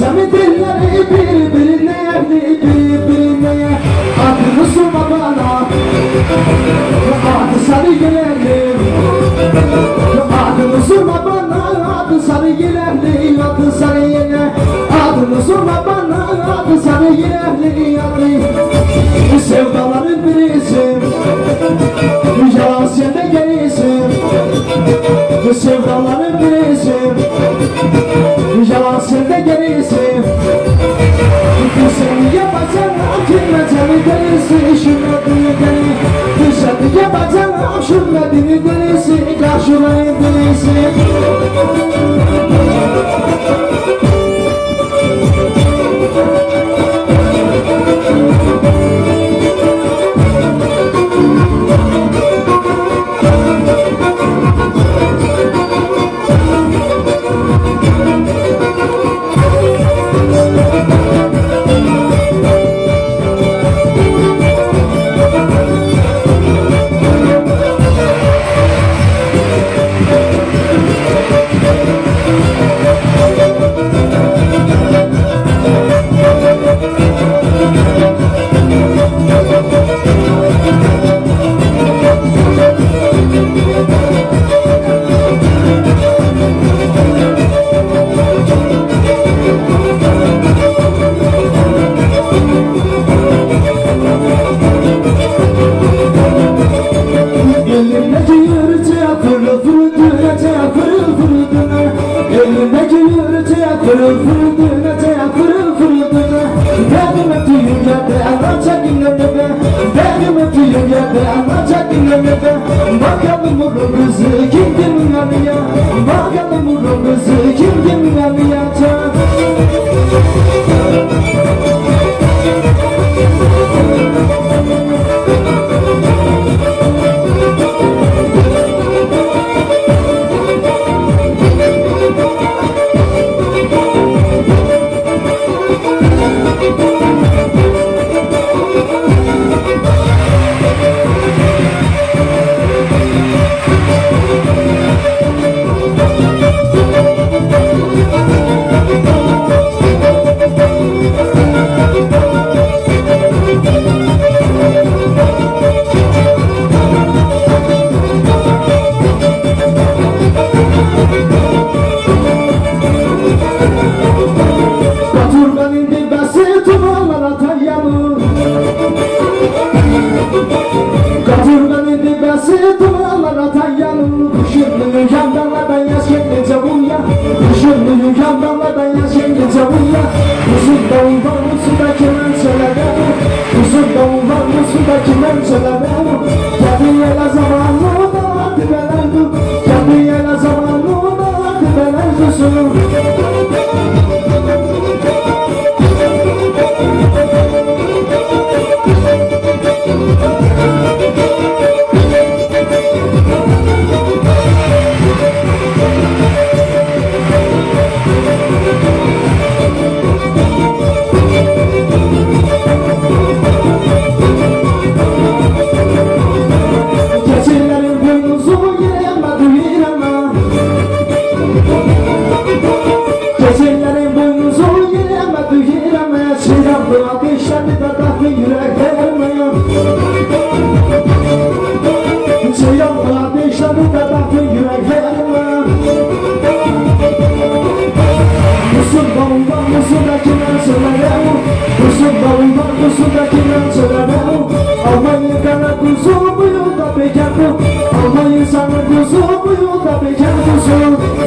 Cami dilleri birbirine yerli birbirine. Adını sorma bana, adı sarı girelim. Adını sorma bana, adı sarı girelim. Adı sarı yine. Adını sorma bana, adı sarı girelim. Adı sevdaların birisi, yalan sende gerisi. Sevdaların birisi, yalan sende gerisi. Seni yapacağım, kimleteni delisi. Şunladını deli, seni yapacağım, şunladını delisi. Karşılayın delisi. Fırıl fırıldığına, fırıl fırıldığına. Benim öptüğüm yerde anlatacak dinlemede. Benim öptüğüm yerde anlatacak dinlemede. Bakalım bu kızı kim kimin yanıya. Bakalım bu kızı kim kimin yanıya.